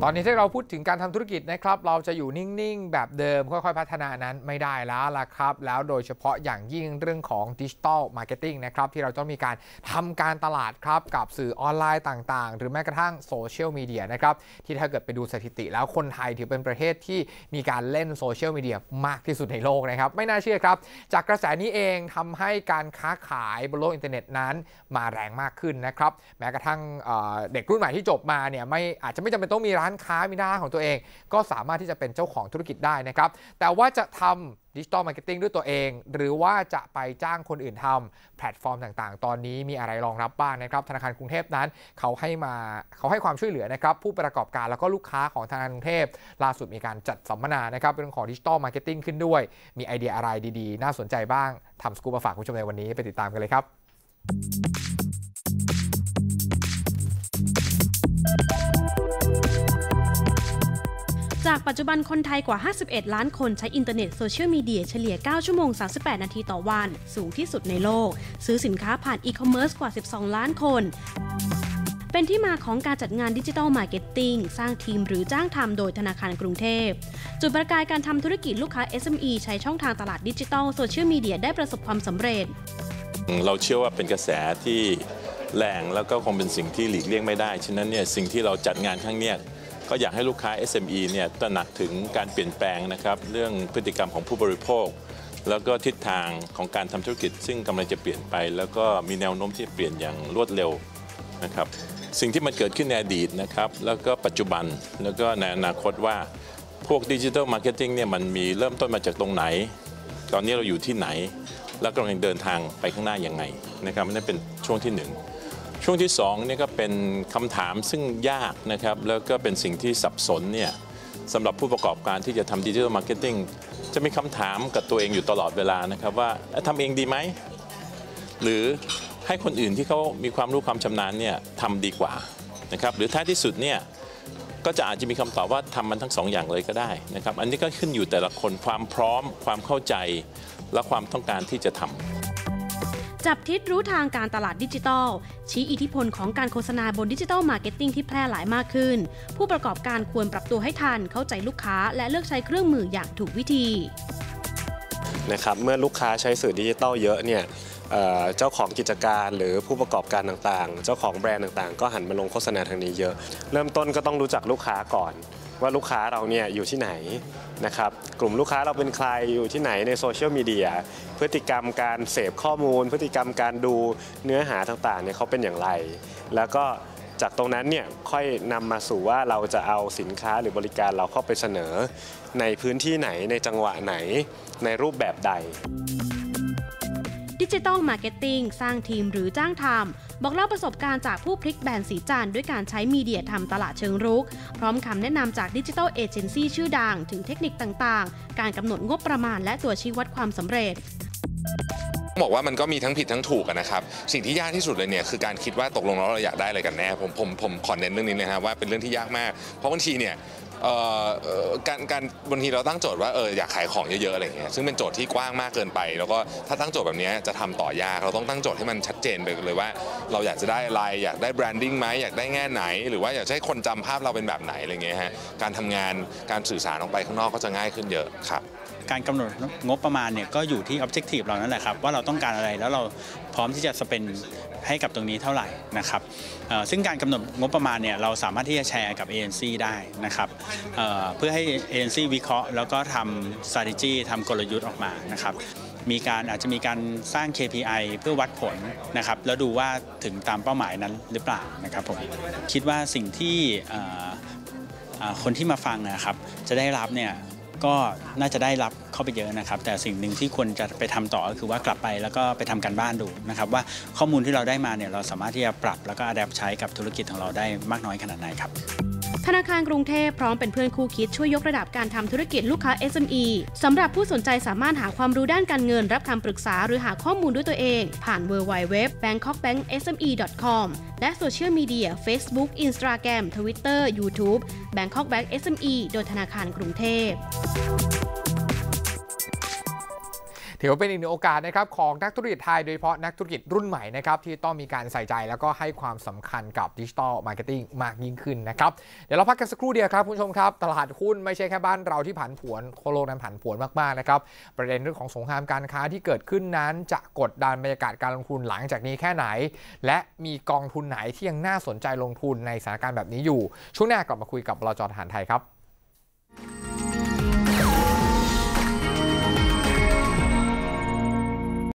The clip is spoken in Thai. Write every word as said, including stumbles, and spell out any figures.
ตอนนี้ที่เราพูดถึงการทำธุรกิจนะครับเราจะอยู่นิ่งๆแบบเดิมค่อยๆพัฒนานั้นไม่ได้แล้วล่ะครับแล้วโดยเฉพาะอย่างยิ่งเรื่องของดิจิทัลมาร์เก็ตติ้งนะครับที่เราต้องมีการทำการตลาดครับกับสื่อออนไลน์ต่างๆหรือแม้กระทั่งโซเชียลมีเดียนะครับที่ถ้าเกิดไปดูสถิติแล้วคนไทยถือเป็นประเทศที่มีการเล่นโซเชียลมีเดียมากที่สุดในโลกนะครับไม่น่าเชื่อครับจากกระแสนี้เองทำให้การค้าขายบนโลกอินเทอร์เน็ตนั้นมาแรงมากขึ้นนะครับแม้กระทั่งเด็กรุ่นใหม่ที่จบมาเนี่ยไม่อาจจะไม่จำเป็นต้องมีร้านค้ามีหน้าร้านของตัวเองก็สามารถที่จะเป็นเจ้าของธุรกิจได้นะครับแต่ว่าจะทำดิจิทัลมาร์เก็ตติ้งด้วยตัวเองหรือว่าจะไปจ้างคนอื่นทำแพลตฟอร์มต่างๆตอนนี้มีอะไรรองรับบ้างนะครับธนาคารกรุงเทพนั้นเขาให้มาเขาให้ความช่วยเหลือนะครับผู้ประกอบการแล้วก็ลูกค้าของธนาคารกรุงเทพล่าสุดมีการจัดสัมมนานะครับเรื่องของดิจิทัลมาร์เก็ตติ้งขึ้นด้วยมีไอเดียอะไรดีๆน่าสนใจบ้างทำสกู๊ปมาฝากคุณผู้ชมในวันนี้ไปติดตามกันเลยครับจากปัจจุบันคนไทยกว่าห้าสิบเอ็ดล้านคนใช้อินเทอร์เน็ตโซเชียลมีเดียเฉลี่ยเก้าชั่วโมงสามสิบแปดนาทีต่อวันสูงที่สุดในโลกซื้อสินค้าผ่านอีคอมเมิร์ซกว่าสิบสองล้านคนเป็นที่มาของการจัดงานดิจิทัลมาร์เก็ตติ้งสร้างทีมหรือจ้างทำโดยธนาคารกรุงเทพจุดประกายการทำธุรกิจลูกค้า เอส เอ็ม อี ใช้ช่องทางตลาดดิจิทัลโซเชียลมีเดียได้ประสบความสำเร็จเราเชื่อว่าเป็นกระแสที่แรงแล้วก็คงเป็นสิ่งที่หลีกเลี่ยงไม่ได้ฉะนั้นเนี่ยสิ่งที่เราจัดงานครั้งนี้ก็อยากให้ลูกค้า เอส เอ็ม อี เนี่ยตระหนักถึงการเปลี่ยนแปลงนะครับเรื่องพฤติกรรมของผู้บริโภคแล้วก็ทิศทางของการทำธุรกิจซึ่งกำลังจะเปลี่ยนไปแล้วก็มีแนวโน้มที่เปลี่ยนอย่างรวดเร็วนะครับสิ่งที่มันเกิดขึ้นในอดีตนะครับแล้วก็ปัจจุบันแล้วก็ในอนาคตว่าพวกดิจิทัลมาร์เก็ตติ้งเนี่ยมันมีเริ่มต้นมาจากตรงไหนตอนนี้เราอยู่ที่ไหนแล้วกำลังเดินทางไปข้างหน้ายังไงนะครับนั่นเป็นช่วงที่หนึ่งช่วงที่สองนี่ก็เป็นคำถามซึ่งยากนะครับแล้วก็เป็นสิ่งที่สับสนเนี่ยสำหรับผู้ประกอบการที่จะทำดิจิทัลมาร์เก็ตติ้งจะมีคำถามกับตัวเองอยู่ตลอดเวลานะครับว่าทำเองดีไหมหรือให้คนอื่นที่เขามีความรู้ความชำนาญเนี่ยทำดีกว่านะครับหรือท้ายที่สุดเนี่ยก็จะอาจจะมีคำตอบว่าทำมันทั้งสองอย่างเลยก็ได้นะครับอันนี้ก็ขึ้นอยู่แต่ละคนความพร้อมความเข้าใจและความต้องการที่จะทำจับทิศรู้ทางการตลาดดิจิทัลชี้อิทธิพลของการโฆษณาบนดิจิทัลมาร์เก็ตติ้งที่แพร่หลายมากขึ้นผู้ประกอบการควรปรับตัวให้ทันเข้าใจลูกค้าและเลือกใช้เครื่องมืออย่างถูกวิธีนะครับเมื่อลูกค้าใช้สื่อดิจิทัลเยอะเนี่ยเจ้าของกิจการหรือผู้ประกอบการต่างๆเจ้าของแบรนด์ต่างๆก็หันมาลงโฆษณาทางนี้เยอะเริ่มต้นก็ต้องรู้จักลูกค้าก่อนว่าลูกค้าเราเนี่ยอยู่ที่ไหนนะครับกลุ่มลูกค้าเราเป็นใครอยู่ที่ไหนในโซเชียลมีเดียพฤติกรรมการเสพข้อมูลพฤติกรรมการดูเนื้อหาต่างๆเนี่ยเขาเป็นอย่างไรแล้วก็จากตรงนั้นเนี่ยค่อยนำมาสู่ว่าเราจะเอาสินค้าหรือบริการเราเข้าไปเสนอในพื้นที่ไหนในจังหวะไหนในรูปแบบใดดิจิทัลมาร์เก็ตติ้งสร้างทีมหรือจ้างทำบอกเล่าประสบการณ์จากผู้พลิกแบรนด์สีจันทร์ด้วยการใช้มีเดียทำตลาดเชิงรุกพร้อมคำแนะนำจากดิจิทัลเอเจนซี่ชื่อดังถึงเทคนิคต่างๆการกำหนดงบประมาณและตัวชี้วัดความสำเร็จบอกว่ามันก็มีทั้งผิดทั้งถูกนะครับสิ่งที่ยากที่สุดเลยเนี่ยคือการคิดว่าตกลงแล้วเราอยากได้อะไรกันแน่ผมผมผมขอเน้นเรื่องนี้นะครับว่าเป็นเรื่องที่ยากมากเพราะบางทีเนี่ยการการบางทีเราตั้งโจทย์ว่าเอออยากขายของเยอะๆอะไรอย่างเงี้ยซึ่งเป็นโจทย์ที่กว้างมากเกินไปแล้วก็ถ้าตั้งโจทย์แบบนี้จะทำต่อยากเราต้องตั้งโจทย์ให้มันชัดเจนไปเลยว่าเราอยากจะได้อะไรอยากได้แบรนดิ้งไหมอยากได้แง่ไหนหรือว่าอยากให้คนจำภาพเราเป็นแบบไหนอะไรเงี้ยฮะการทำงานการสื่อสารออกไปข้างนอกก็จะง่ายขึ้นเยอะครับการกำหนดงบประมาณเนี่ยก็อยู่ที่ objective เรานั่นแหละครับว่าเราต้องการอะไรแล้วเราพร้อมที่จะสเปนให้กับตรงนี้เท่าไหร่นะครับซึ่งการกำหนดงบประมาณเนี่ยเราสามารถที่จะแชร์กับ เอ เอ็น ซี ได้นะครับเ, เพื่อให้ เอ เอ็น ซี วิเคราะห์แล้วก็ทำ strategy ทำกลยุทธ์ออกมานะครับมีการอาจจะมีการสร้าง เค พี ไอ เพื่อวัดผลนะครับแล้วดูว่าถึงตามเป้าหมายนั้นหรือเปล่านะครับผมคิดว่าสิ่งที่คนที่มาฟังนะครับจะได้รับเนี่ยก็น่าจะได้รับเข้าไปเยอะนะครับแต่สิ่งหนึ่งที่ควรจะไปทำต่อก็คือว่ากลับไปแล้วก็ไปทำการบ้านดูนะครับว่าข้อมูลที่เราได้มาเนี่ยเราสามารถที่จะปรับแล้วก็อัดแอปใช้กับธุรกิจของเราได้มากน้อยขนาดไหนครับธนาคารกรุงเทพพร้อมเป็นเพื่อนคู่คิดช่วยยกระดับการทำธุรกิจลูกค้า เอส เอ็ม อี สำหรับผู้สนใจสามารถหาความรู้ด้านการเงินรับคำปรึกษาหรือหาข้อมูลด้วยตัวเองผ่าน ดับเบิลยู ดับเบิลยู ดับเบิลยู ดอท แบงค็อกแบงค์ เอส เอ็ม อี ดอท คอม และโซเชียลมีเดีย Facebook Instagram Twitter YouTube Bangkok Bank เอส เอ็ม อี โดยธนาคารกรุงเทพถือว่าเป็นอีกหนึ่งโอกาสนะครับของนักธุรกิจไทยโดยเฉพาะนักธุรกิจรุ่นใหม่นะครับที่ต้องมีการใส่ใจแล้วก็ให้ความสำคัญกับดิจิทัลมาร์เก็ตติ้งมากยิ่งขึ้นนะครับเดี๋ยวเราพักกันสักครู่เดียวครับคุณผู้ชมครับตลาดหุ้นไม่ใช่แค่บ้านเราที่ผันผวนทั่วโลกนั้นผันผวนมากๆนะครับประเด็นเรื่องของสงครามการค้าที่เกิดขึ้นนั้นจะกดดันบรรยากาศการลงทุนหลังจากนี้แค่ไหนและมีกองทุนไหนที่ยังน่าสนใจลงทุนในสถานการณ์แบบนี้อยู่ช่วงหน้ากลับมาคุยกับบลจ.ทหารไทยครับ